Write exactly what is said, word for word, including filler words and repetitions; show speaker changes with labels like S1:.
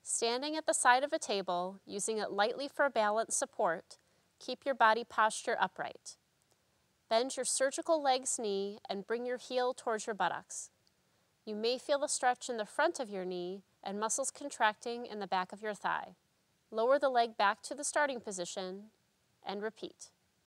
S1: Standing at the side of a table, using it lightly for balance support, keep your body posture upright. Bend your surgical leg's knee and bring your heel towards your buttocks. You may feel the stretch in the front of your knee and muscles contracting in the back of your thigh. Lower the leg back to the starting position and repeat.